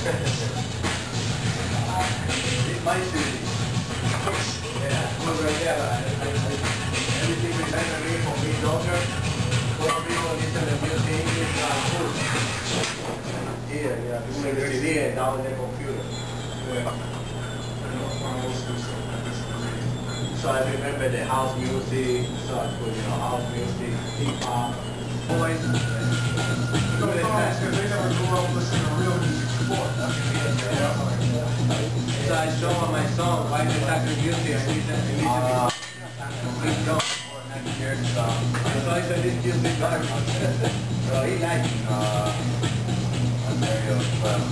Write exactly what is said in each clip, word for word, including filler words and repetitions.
my city. Yeah, I'm right there. I, I, I, everything we try to read for me longer. For people listen to music English are good. Here, yeah, people already there down on the computer. Yeah. So I remember the house music, so I put, you know, house music, hip hop, boys. So they never grew up listening to real music before. So I show them my song, why the type of music I need them to listen to. Complete song for next year. So I said this music garbage. So he liked it. Uh, Ontario, well.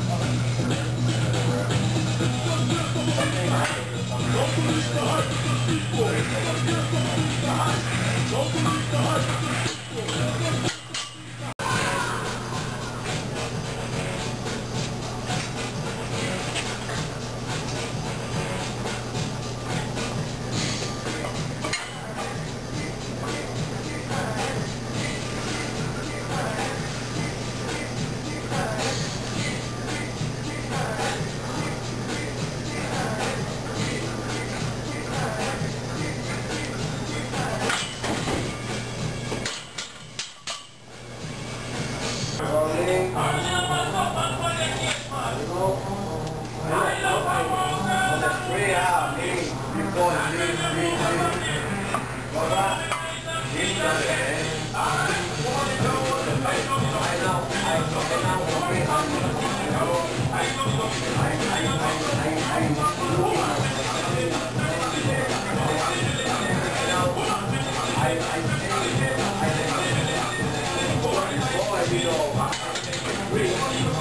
Don't lose the heart of the people. Don't lose the heart of the people. I